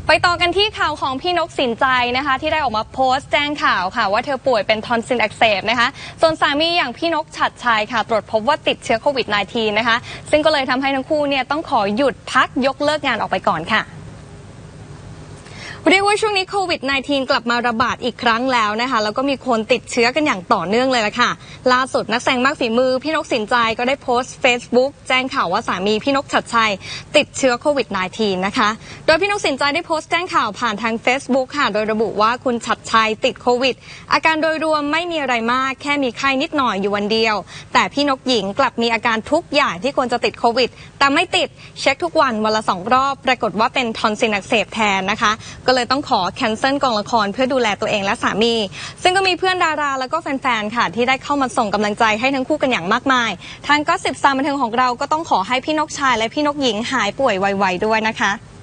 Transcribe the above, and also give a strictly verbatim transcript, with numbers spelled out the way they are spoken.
ไปต่อกันที่ข่าวของพี่นกสินใจนะคะที่ได้ออกมาโพสต์แจ้งข่าวค่ะว่าเธอป่วยเป็นทอนซิลอักเสบนะคะส่วนสามีอย่างพี่นกฉัตรชัยค่ะตรวจพบว่าติดเชื้อโควิด สิบเก้า นะคะซึ่งก็เลยทำให้ทั้งคู่เนี่ยต้องขอหยุดพักยกเลิกงานออกไปก่อนค่ะเรียกว่าช่วงนี้โควิด สิบเก้า กลับมาระบาดอีกครั้งแล้วนะคะแล้วก็มีคนติดเชื้อกันอย่างต่อเนื่องเลยล่ะค่ะล่าสุดนักแสดงมากฝีมือพี่นกสินใจก็ได้โพสต์ Facebook แจ้งข่าวว่าสามีพี่นกฉัตรชัยติดเชื้อโควิด สิบเก้า นะคะโดยพี่นกสินใจได้โพสต์แจ้งข่าวผ่านทาง Facebook ค่ะโดยระบุว่าคุณฉัตรชัยติดโควิดอาการโดยรวมไม่มีอะไรมากแค่มีไข้นิดหน่อยอยู่วันเดียวแต่พี่นกหญิงกลับมีอาการทุกอย่างที่ควรจะติดโควิดแต่ไม่ติดเช็คทุกวันวันละสองรอบปรากฏว่าเป็นทอนซิลอักเสบแทนนะคะก็เลยต้องขอแคนเซิลกองละครเพื่อดูแลตัวเองและสามีซึ่งก็มีเพื่อนดาราแล้วก็แฟนๆค่ะที่ได้เข้ามาส่งกำลังใจให้ทั้งคู่กันอย่างมากมายทางก็สิบสามบันเทิงของเราก็ต้องขอให้พี่นกชายและพี่นกหญิงหายป่วยไวๆด้วยนะคะ